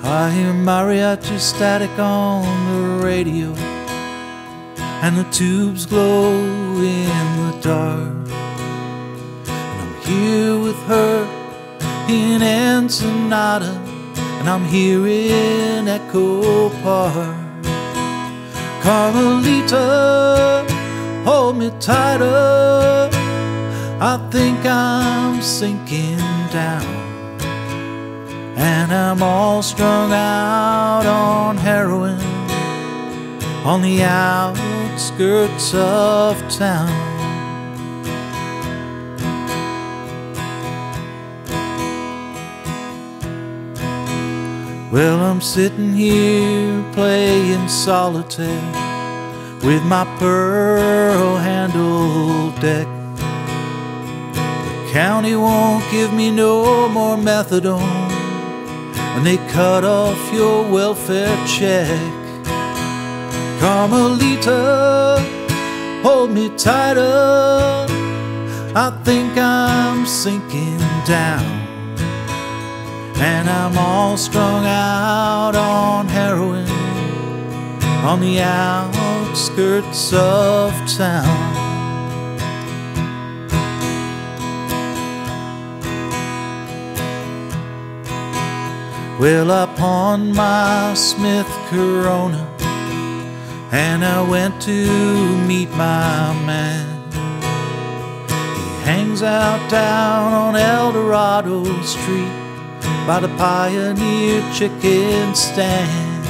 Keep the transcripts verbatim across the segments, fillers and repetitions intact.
I hear mariachi static on the radio, and the tubes glow in the dark. And I'm here with her in Ensenada, and I'm here in Echo Park. Carmelita, hold me tighter, I think I'm sinking down. And I'm all strung out on heroin on the outskirts of town. Well, I'm sitting here playing solitaire with my pearl-handled deck. The county won't give me no more methadone, and they cut off your welfare check. Carmelita, hold me tighter, I think I'm sinking down. And I'm all strung out on heroin on the outskirts of town. Well, I pawned my Smith Corona, and I went to meet my man. He hangs out down on El Dorado Street by the Pioneer Chicken Stand.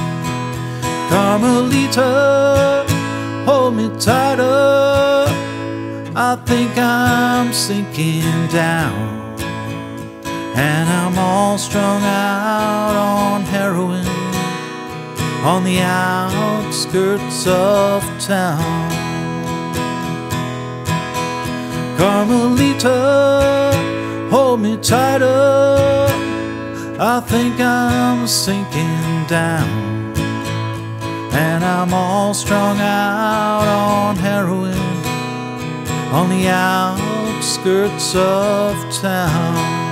Carmelita, hold me tighter, I think I'm sinking down. And I'm all strung out on heroin on the outskirts of town. Carmelita, hold me tighter, I think I'm sinking down. And I'm all strung out on heroin on the outskirts of town.